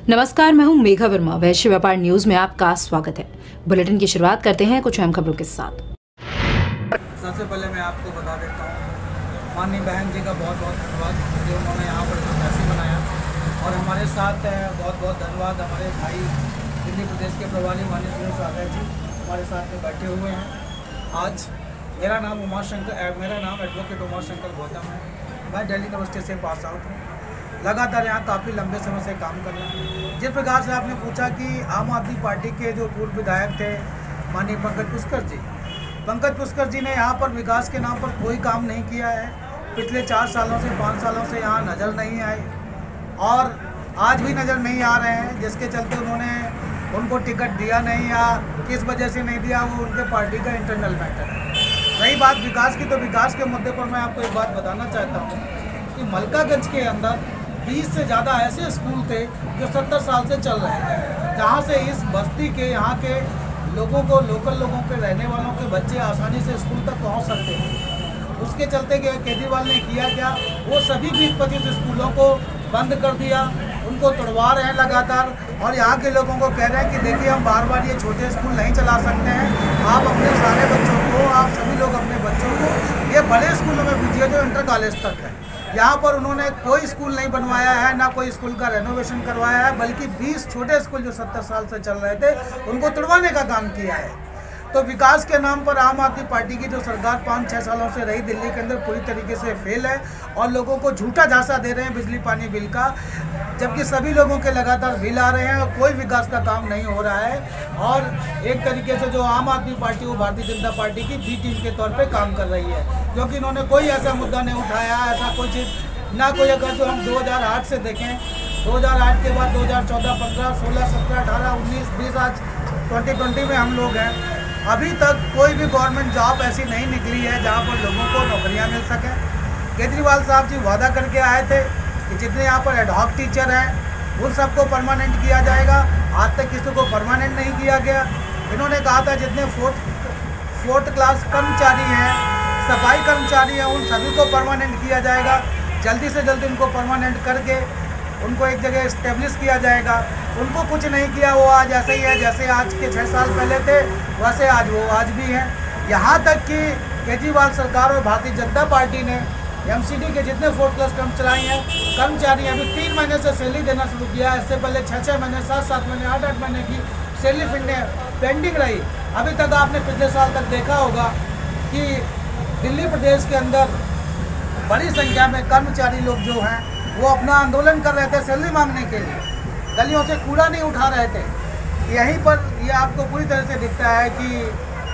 नमस्कार, मैं हूं मेघा वर्मा। वैश्य व्यापार न्यूज में आपका स्वागत है। बुलेटिन की शुरुआत करते हैं कुछ अहम खबरों के साथ। सबसे पहले मैं आपको बता देता हूँ, माननीय बहन जी का बहुत बहुत धन्यवाद जो उन्होंने यहाँ पर प्रत्याशी बनाया, और हमारे साथ बहुत बहुत धन्यवाद हमारे भाई दिल्ली प्रदेश के प्रभारी माननीय सुरेश सागर जी हमारे साथ में बैठे हुए हैं। आज मेरा नाम एडवोकेट उमाशंकर गौतम है। मैं दिल्ली यूनिवर्सिटी से पास आउट हूँ। लगातार यहाँ काफ़ी लंबे समय से काम कर रहा हूँ। जिस प्रकार से आपने पूछा कि आम आदमी पार्टी के जो पूर्व विधायक थे माननीय पंकज पुष्कर जी ने यहाँ पर विकास के नाम पर कोई काम नहीं किया है। पिछले 4 सालों से 5 सालों से यहाँ नज़र नहीं आए और आज भी नज़र नहीं आ रहे हैं, जिसके चलते उन्होंने उनको टिकट दिया नहीं या किस वजह से नहीं दिया वो उनके पार्टी का इंटरनल मैटर है। रही बात विकास की, तो विकास के मुद्दे पर मैं आपको एक बात बताना चाहता हूँ कि मलकागंज के अंदर 20 से ज़्यादा ऐसे स्कूल थे जो 70 साल से चल रहे थे, जहाँ से इस बस्ती के यहाँ के लोगों को, लोकल लोगों के रहने वालों के बच्चे आसानी से स्कूल तक पहुँच सकते हैं। उसके चलते केजरीवाल ने किया क्या, वो सभी 20-25 स्कूलों को बंद कर दिया, उनको तोड़वा रहे हैं लगातार, और यहाँ के लोगों को कह रहे हैं कि देखिए हम बार बार ये छोटे स्कूल नहीं चला सकते हैं, आप अपने सारे बच्चों को, आप सभी लोग अपने बच्चों को ये बड़े स्कूलों में भेजिए जो इंटर कॉलेज तक है। यहाँ पर उन्होंने कोई स्कूल नहीं बनवाया है, ना कोई स्कूल का रेनोवेशन करवाया है, बल्कि 20 छोटे स्कूल जो 70 साल से चल रहे थे उनको तोड़वाने का काम किया है। तो विकास के नाम पर आम आदमी पार्टी की जो सरकार 5-6 सालों से रही दिल्ली के अंदर पूरी तरीके से फेल है, और लोगों को झूठा झांसा दे रहे हैं बिजली पानी बिल का, जबकि सभी लोगों के लगातार बिल आ रहे हैं और कोई विकास का काम नहीं हो रहा है। और एक तरीके से जो आम आदमी पार्टी वो भारतीय जनता पार्टी की बी टीम के तौर पे काम कर रही है, क्योंकि इन्होंने कोई ऐसा मुद्दा नहीं उठाया, ऐसा कोई चीज़ ना कोई। अगर जो हम 2008 से देखें, 2008 के बाद 2014, 15, 16, 17, 18, 19, 20, आज 2020 में हम लोग हैं, अभी तक कोई भी गवर्नमेंट जॉब ऐसी नहीं निकली है जहाँ पर लोगों को नौकरियाँ मिल सकें। केजरीवाल साहब जी वादा करके आए थे कि जितने यहाँ पर एडहॉक टीचर हैं उन सबको परमानेंट किया जाएगा, आज तक किसी को परमानेंट नहीं किया गया। इन्होंने कहा था जितने फोर्थ क्लास कर्मचारी हैं, सफाई कर्मचारी हैं, उन सभी को परमानेंट किया जाएगा। जल्दी से जल्दी उनको परमानेंट करके उनको एक जगह इस्टेब्लिश किया जाएगा। उनको कुछ नहीं किया, वो आज ऐसे ही है जैसे आज के 6 साल पहले थे, वैसे आज वो आज भी हैं। यहाँ तक कि केजरीवाल सरकार और भारतीय जनता पार्टी ने एमसीडी के जितने 4th क्लास कर्मचारी अभी 3 महीने से सैलरी देना शुरू किया है। इससे पहले 6-6 महीने, 7-7 महीने, 8-8 महीने की सैलरी पेंडिंग रही। अभी तक आपने पिछले साल तक देखा होगा कि दिल्ली प्रदेश के अंदर बड़ी संख्या में कर्मचारी लोग जो हैं वो अपना आंदोलन कर रहे थे सैलरी मांगने के लिए, गलियों से कूड़ा नहीं उठा रहे थे। यहीं पर ये आपको पूरी तरह से दिखता है कि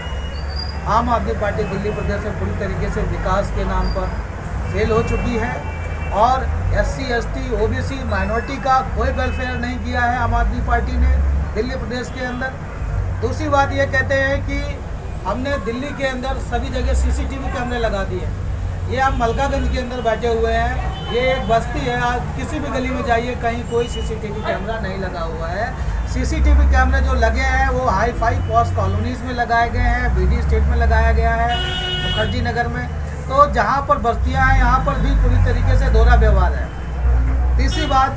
आम आदमी पार्टी दिल्ली प्रदेश में पूरी तरीके से विकास के नाम पर फेल हो चुकी है, और SC, ST, OBC माइनॉरिटी का कोई वेलफेयर नहीं किया है आम आदमी पार्टी ने दिल्ली प्रदेश के अंदर। दूसरी बात ये कहते हैं कि हमने दिल्ली के अंदर सभी जगह CCTV कैमरे लगा दिए। ये आप मलकागंज के अंदर बैठे हुए हैं, ये एक बस्ती है, आप किसी भी गली में जाइए कहीं कोई CCTV कैमरा नहीं लगा हुआ है। CCTV कैमरे जो लगे हैं वो हाई फाई पॉश कॉलोनीज़ में लगाए गए हैं, BD स्टेट में लगाया गया है, मुखर्जी नगर में। तो जहाँ पर बस्तियाँ हैं यहाँ पर भी पूरी तरीके से दोहरा व्यवहार है। तीसरी बात,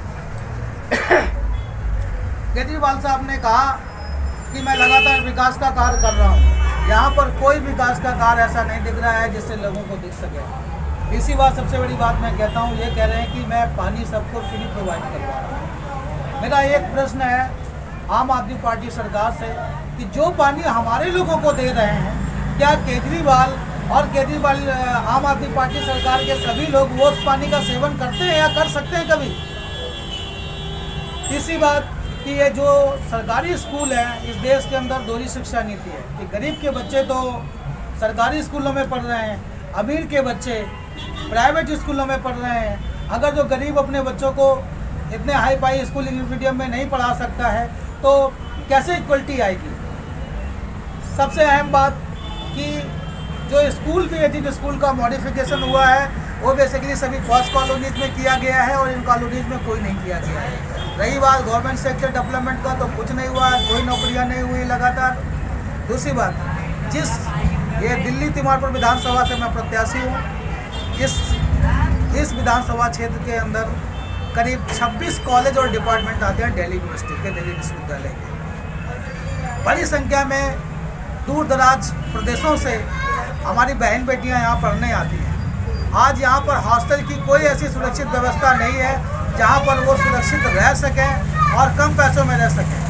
केजरीवाल साहब ने कहा कि मैं लगातार विकास का कार्य कर रहा हूँ, यहाँ पर कोई विकास का कार्य ऐसा नहीं दिख रहा है जिससे लोगों को दिख सके। इसी बात सबसे बड़ी बात मैं कहता हूँ, ये कह रहे हैं कि मैं पानी सबको फ्री प्रोवाइड करवा रहा हूँ। मेरा एक प्रश्न है आम आदमी पार्टी सरकार से कि जो पानी हमारे लोगों को दे रहे हैं, क्या केजरीवाल आम आदमी पार्टी सरकार के सभी लोग वो उस पानी का सेवन करते हैं या कर सकते हैं कभी? तीसरी बात कि ये जो सरकारी स्कूल है, इस देश के अंदर दोहरी शिक्षा नीति है कि गरीब के बच्चे तो सरकारी स्कूलों में पढ़ रहे हैं, अमीर के बच्चे प्राइवेट स्कूलों में पढ़ रहे हैं। अगर जो गरीब अपने बच्चों को इतने hi fi school English medium में नहीं पढ़ा सकता है तो कैसे इक्वलिटी आएगी? सबसे अहम बात कि जो स्कूल भी है, जिन स्कूल का मॉडिफिकेशन हुआ है वो बेसिकली सभी पॉश कॉलोनीज में किया गया है और इन कॉलोनीज में कोई नहीं किया गया है। रही बात गवर्नमेंट सेक्टर डेवलपमेंट का, तो कुछ नहीं हुआ, कोई नौकरियां नहीं हुई लगातार। दूसरी बात, ये दिल्ली तिमारपुर विधानसभा से मैं प्रत्याशी हूँ। इस विधानसभा क्षेत्र के अंदर करीब 26 कॉलेज और डिपार्टमेंट आते हैं दिल्ली यूनिवर्सिटी के, दिल्ली विश्वविद्यालय के। बड़ी संख्या में दूर दराज प्रदेशों से हमारी बहन बेटियां यहाँ पढ़ने आती हैं। आज यहाँ पर हॉस्टल की कोई ऐसी सुरक्षित व्यवस्था नहीं है जहाँ पर वो सुरक्षित रह सकें और कम पैसों में रह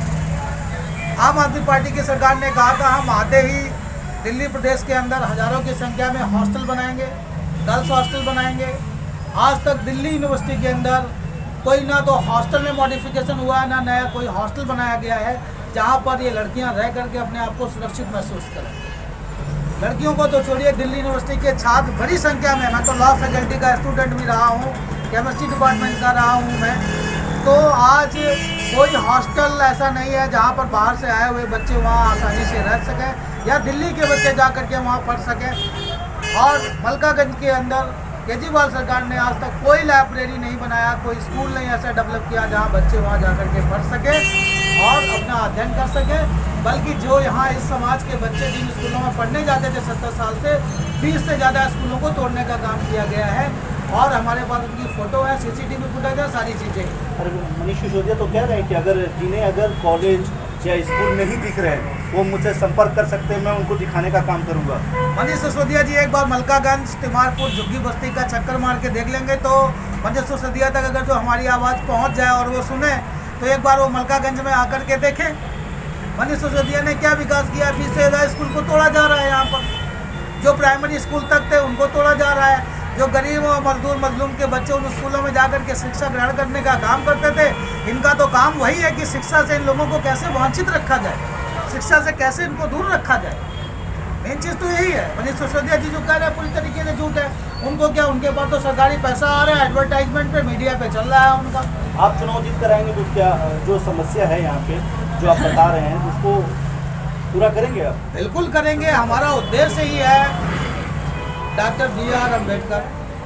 सकें। आम आदमी पार्टी की सरकार ने कहा था हम आते ही दिल्ली प्रदेश के अंदर हज़ारों की संख्या में हॉस्टल बनाएंगे, गर्ल्स हॉस्टल बनाएंगे। आज तक दिल्ली यूनिवर्सिटी के अंदर कोई ना तो हॉस्टल में मॉडिफिकेशन हुआ है, ना नया कोई हॉस्टल बनाया गया है जहाँ पर ये लड़कियाँ रह करके अपने आप को सुरक्षित महसूस करें। लड़कियों को तो छोड़िए, दिल्ली यूनिवर्सिटी के छात्र बड़ी संख्या में, मैं तो लॉ फैकल्टी का स्टूडेंट भी रहा हूँ, केमिस्ट्री डिपार्टमेंट का रहा हूँ मैं, तो आज कोई हॉस्टल ऐसा नहीं है जहाँ पर बाहर से आए हुए बच्चे वहाँ आसानी से रह सकें या दिल्ली के बच्चे जा कर के वहाँ पढ़ सकें। और मलकागंज के अंदर केजरीवाल सरकार ने आज तक कोई लाइब्रेरी नहीं बनाया, कोई स्कूल नहीं ऐसा डेवलप किया जहाँ बच्चे वहाँ जा कर के पढ़ सकें और अपना अध्ययन कर सकें। बल्कि जो यहाँ इस समाज के बच्चे जिन स्कूलों में पढ़ने जाते थे 70 साल से, 20 से ज़्यादा स्कूलों को तोड़ने का काम किया गया है और हमारे पास उनकी फ़ोटो है, CCTV फुटेज है, सारी चीज़ें। अरे मनीष सिसोदिया तो कह रहे हैं कि अगर कॉलेज या स्कूल नहीं दिख रहे वो मुझसे संपर्क कर सकते हैं, मैं उनको दिखाने का काम करूँगा। मनीष सिसोदिया जी एक बार मलकागंज, तिमारपुर, झुग्गी बस्ती का चक्कर मार के देख लेंगे तो मनीष सिसोदिया तक अगर जो हमारी आवाज़ पहुँच जाए और वो सुने तो एक बार वो मलकागंज में आकर के देखें मनीष सिसोदिया ने क्या विकास किया। 20 से ज़्यादा स्कूल को तोड़ा जा रहा है, यहाँ पर जो प्राइमरी स्कूल तक थे उनको तोड़ा जा रहा है। जो गरीब और मजदूर मजलूम के बच्चे उन स्कूलों में जाकर के शिक्षा ग्रहण करने का काम करते थे, इनका तो काम वही है कि शिक्षा से इन लोगों को कैसे वंचित रखा जाए, शिक्षा से कैसे इनको दूर रखा जाए। मेन चीज़ तो यही है। मनीष सिसोदिया जी जो कह रहे हैं पूरी तरीके से झूठ है। उनको क्या, उनके पास तो सरकारी पैसा आ रहा है, एडवर्टाइजमेंट पे, मीडिया पे चल रहा है उनका। आप चुनाव जीत कराएंगे तो क्या जो समस्या है यहाँ पे जो आप बता रहे हैं उसको पूरा करेंगे आप? बिल्कुल करेंगे। हमारा उद्देश्य ही है डॉक्टर BR अम्बेडकर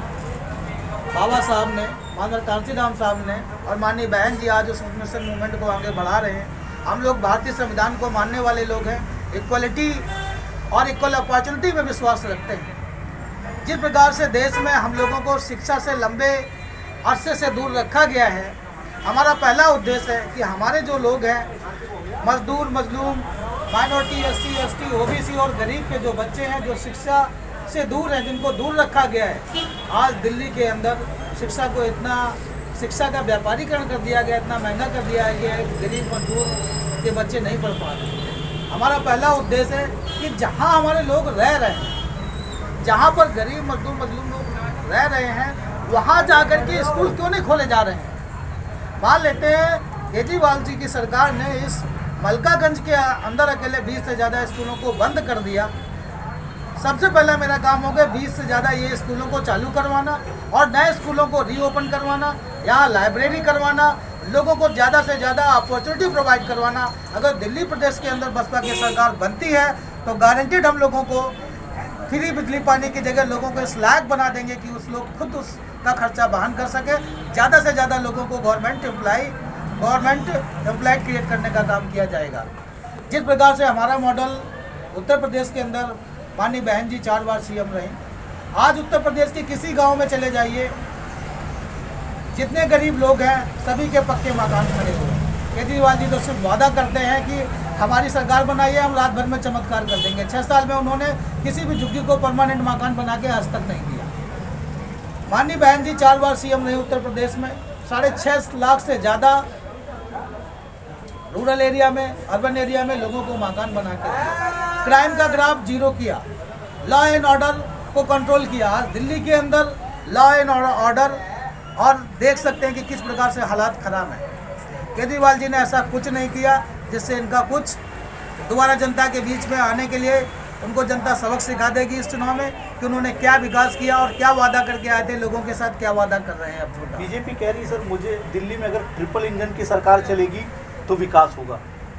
बाबा साहब ने, माननीय कांशीराम साहब ने और माननीय बहन जी आज उस मिशन मूवमेंट को आगे बढ़ा रहे हैं। हम लोग भारतीय संविधान को मानने वाले लोग हैं, इक्वलिटी और इक्वल अपॉर्चुनिटी में विश्वास रखते हैं। जिस प्रकार से देश में हम लोगों को शिक्षा से लंबे अरसे से दूर रखा गया है, हमारा पहला उद्देश्य है कि हमारे जो लोग हैं, मजदूर मजलूम, माइनॉरिटी, SC ST OBC और गरीब के जो बच्चे हैं जो शिक्षा से दूर हैं, जिनको दूर रखा गया है, आज दिल्ली के अंदर शिक्षा को इतना, शिक्षा का व्यापारीकरण कर दिया गया, इतना महंगा कर दिया गया है, गरीब मजदूर के बच्चे नहीं पढ़ पा रहे। हमारा पहला उद्देश्य है कि जहाँ हमारे लोग रह रहे हैं, जहाँ पर गरीब मजदूर मजलूम लोग रह रहे हैं, वहाँ जाकर के स्कूल क्यों नहीं खोले जा रहे हैं। मान लेते हैं केजरीवाल जी की सरकार ने इस मलकागंज के अंदर अकेले 20 से ज़्यादा स्कूलों को बंद कर दिया। सबसे पहला मेरा काम होगा 20 से ज़्यादा ये स्कूलों को चालू करवाना और नए स्कूलों को रीओपन करवाना, यहाँ लाइब्रेरी करवाना, लोगों को ज़्यादा से ज़्यादा अपॉर्चुनिटी प्रोवाइड करवाना। अगर दिल्ली प्रदेश के अंदर बसपा की सरकार बनती है तो गारंटेड हम लोगों को फ्री बिजली पानी की जगह लोगों को इस लायक बना देंगे कि उस लोग खुद उसका खर्चा वहन कर सके। ज़्यादा से ज़्यादा लोगों को गवर्नमेंट एम्प्लॉय क्रिएट करने का काम किया जाएगा। जिस प्रकार से हमारा मॉडल उत्तर प्रदेश के अंदर, माननीय बहन जी 4 बार CM रही, आज उत्तर प्रदेश के किसी गांव में चले जाइए, जितने गरीब लोग हैं सभी के पक्के मकान खड़े हुए हैं। केजरीवाल जी तो सिर्फ वादा करते हैं कि हमारी सरकार बनाइए, हम रात भर में चमत्कार कर देंगे। 6 साल में उन्होंने किसी भी झुग्गी को परमानेंट मकान बना के आज तक नहीं दिया। माननीय बहन जी 4 बार CM रही उत्तर प्रदेश में, 6.5 लाख से ज़्यादा रूरल एरिया में, अर्बन एरिया में लोगों को मकान बना के दिया। क्राइम का ग्राफ जीरो किया, लॉ एंड ऑर्डर को कंट्रोल किया। आज दिल्ली के अंदर लॉ एंड ऑर्डर और देख सकते हैं कि किस प्रकार से हालात ख़राब हैं। केजरीवाल जी ने ऐसा कुछ नहीं किया जिससे इनका कुछ दोबारा जनता के बीच में आने के लिए उनको जनता सबक सिखा देगी इस चुनाव में कि उन्होंने क्या विकास किया और क्या वादा करके आए थे, लोगों के साथ क्या वादा कर रहे हैं। अब बीजेपी कह रही है सर मुझे दिल्ली में अगर ट्रिपल इंजन की सरकार चलेगी तो विकास होगा।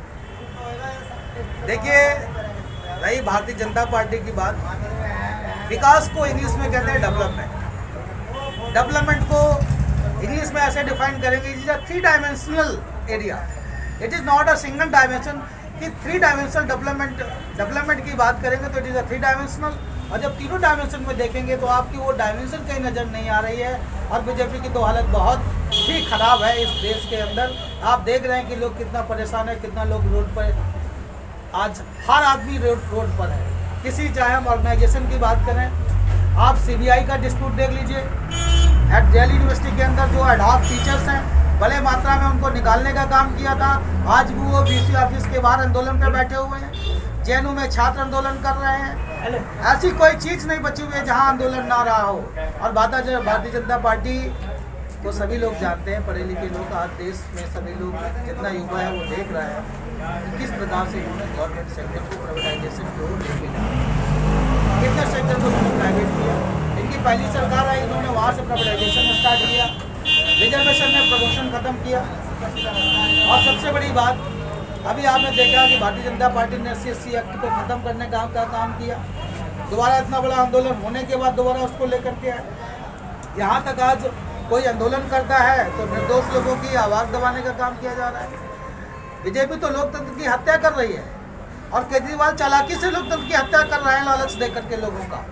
देखिए, रही भारतीय जनता पार्टी की बात, विकास को इंग्लिश में कहते हैं डेवलपमेंट। डेवलपमेंट को इंग्लिश में ऐसे डिफाइन करेंगे, it is a 3 dimensional area, it is not a single dimension. कि 3 डायमेंशनल डेवलपमेंट की बात करेंगे तो इट इज़ अ 3 डायमेंशनल, और जब तीनों डायमेंशन में देखेंगे तो आपकी वो डायमेंशन कहीं नज़र नहीं आ रही है। और बीजेपी की तो हालत बहुत ही ख़राब है इस देश के अंदर। आप देख रहे हैं कि लोग कितना परेशान है, कितना लोग रोड पर, आज हर आदमी रोड पर है। किसी चाहे हम ऑर्गेनाइजेशन की बात करें, आप CBI का डिस्प्यूट देख लीजिए, दिल्ली यूनिवर्सिटी के अंदर जो एडहॉक टीचर्स हैं बड़े मात्रा में उनको निकालने का काम किया था, आज भी वो VC ऑफिस के बाहर आंदोलन पे बैठे हुए हैं। JNU में छात्र आंदोलन कर रहे हैं। ऐसी कोई चीज़ नहीं बची हुई है जहां आंदोलन ना रहा हो। और भारतीय जनता पार्टी को सभी लोग जानते हैं, पढ़े लिखे लोग, आज देश में सभी लोग, जितना युवा है वो देख रहा है कि किस प्रकार से इन्होंने गवर्नमेंट सेक्टर को प्राइवेटाइजेशन की ओर लेके जाए, कितने सेक्टर को इन्होंने प्राइवेट किया। इनकी पहली सरकार आई, इन्होंने वहाँ से प्राइवेटाइजेशन स्टार्ट किया, रिजर्वेशन में प्रमोशन खत्म किया। और सबसे बड़ी बात, अभी आपने देखा कि भारतीय जनता पार्टी ने SC एक्ट को ख़त्म करने का काम किया। दोबारा इतना बड़ा आंदोलन होने के बाद दोबारा उसको लेकर के आए। यहाँ तक आज कोई आंदोलन करता है तो निर्दोष लोगों की आवाज़ दबाने का काम किया जा रहा है। बीजेपी तो लोकतंत्र की हत्या कर रही है, और केजरीवाल चालाकी से लोकतंत्र की हत्या कर रहे हैं, लालच देकर के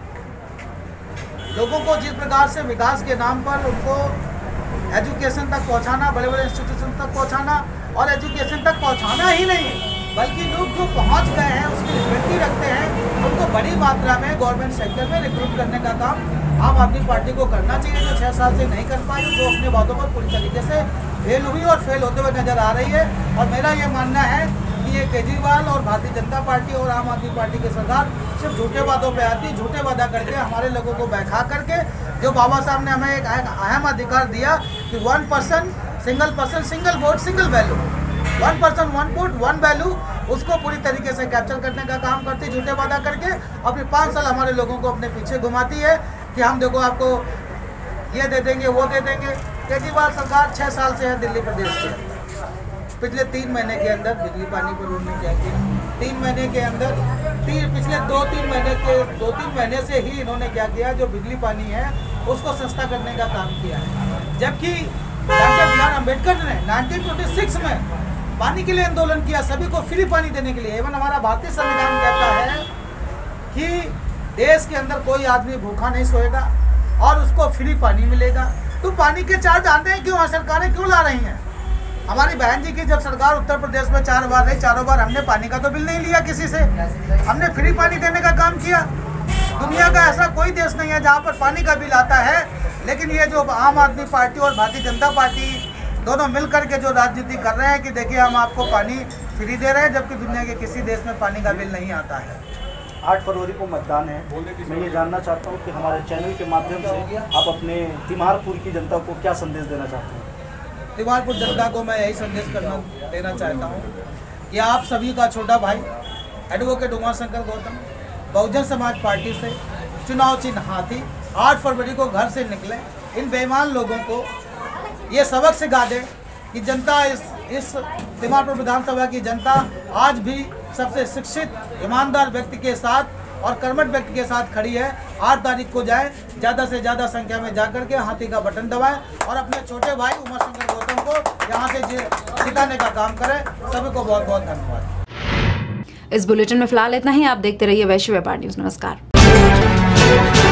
लोगों को जिस प्रकार से विकास के नाम पर उनको एजुकेशन तक पहुंचाना, बड़े बड़े इंस्टीट्यूशन तक पहुंचाना, और एजुकेशन तक पहुंचाना ही नहीं बल्कि लोग जो पहुंच गए हैं उसकी लिबर्टी रखते हैं, उनको बड़ी मात्रा में गवर्नमेंट सेक्टर में रिक्रूट करने का काम आम आदमी पार्टी को करना चाहिए, जो 6 साल से नहीं कर पाई, वो अपने वादों पर पूरी तरीके से फेल हुई और फेल होते हुए नजर आ रही है। और मेरा ये मानना है कि ये केजरीवाल और भारतीय जनता पार्टी और आम आदमी पार्टी की सरकार सिर्फ झूठे वादों पे आती, झूठे वादा करके हमारे लोगों को बहका करके, जो बाबा साहब ने हमें एक अहम अधिकार दिया कि 1 person single vote single value, 1 person 1 vote 1 value, उसको पूरी तरीके से कैप्चर करने का काम करती, झूठे वादा करके। और फिर 5 साल हमारे लोगों को अपने पीछे घुमाती है कि हम देखो आपको ये दे देंगे, वो दे देंगे। केजरीवाल सरकार 6 साल से है दिल्ली प्रदेश के। पिछले 3 महीने के अंदर बिजली पानी पर उन्होंने क्या किया, 3 महीने के अंदर पिछले 2-3 महीने से ही इन्होंने क्या किया, जो बिजली पानी है उसको सस्ता करने का काम किया है। जबकि डॉक्टर BR अम्बेडकर ने 1926 में पानी के लिए आंदोलन किया, सभी को फ्री पानी देने के लिए। एवं हमारा भारतीय संविधान कहता है कि देश के अंदर कोई आदमी भूखा नहीं सोएगा और उसको फ्री पानी मिलेगा। तो पानी के चार्ज आते हैं क्यों, सरकारें क्यों ला रही हैं? हमारी बहन जी की जब सरकार उत्तर प्रदेश में 4 बार रही, चारों बार हमने पानी का तो बिल नहीं लिया किसी से, हमने फ्री पानी देने का काम किया। दुनिया का ऐसा कोई देश नहीं है जहाँ पर पानी का बिल आता है। लेकिन ये जो आम आदमी पार्टी और भारतीय जनता पार्टी दोनों मिलकर के जो राजनीति कर रहे हैं कि देखिए हम आपको पानी फ्री दे रहे हैं, जबकि दुनिया के किसी देश में पानी का बिल नहीं आता है। 8 फरवरी को मतदान है। मैं ये जानना चाहता हूँ कि हमारे चैनल के माध्यम से आप अपने तिमारपुर की जनता को क्या संदेश देना चाहते हैं? तिमारपुर जनता को मैं यही संदेश देना चाहता हूँ कि आप सभी का छोटा भाई एडवोकेट उमाशंकर गौतम बहुजन समाज पार्टी से चुनाव चिन्ह हाथी 8 फरवरी को घर से निकले। इन बेईमान लोगों को ये सबक सिखा दे कि जनता इस तिमारपुर विधानसभा की जनता आज भी सबसे शिक्षित ईमानदार व्यक्ति के साथ और कर्मठ व्यक्ति के साथ खड़ी है। 8 तारीख को जाए, ज़्यादा से ज़्यादा संख्या में जाकर के हाथी का बटन दबाएं और अपने छोटे भाई उमाशंकर गौतम को यहाँ से जिताने का काम करें। सभी को बहुत बहुत धन्यवाद। इस बुलेटिन में फिलहाल इतना ही। आप देखते रहिए वैश्य व्यापार न्यूज़। नमस्कार।